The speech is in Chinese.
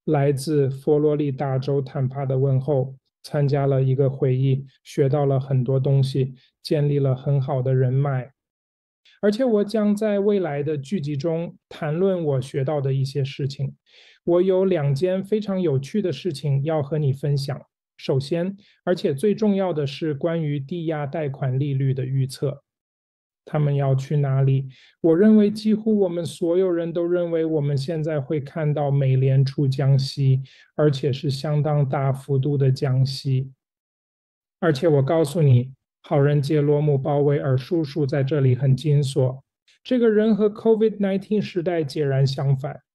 来自佛罗里达州坦帕的问候，参加了一个会议，学到了很多东西，建立了很好的人脉。而且我将在未来的剧集中谈论我学到的一些事情。我有2件非常有趣的事情要和你分享。首先，而且最重要的是关于抵押贷款利率的预测。他们要去哪里？我认为几乎我们所有人都认为我们现在会看到美联储降息，而且是相当大幅度的降息。而且我告诉你，好人杰罗姆·鲍威尔叔叔在这里很金锁。这个人和 COVID-19 时代截然相反。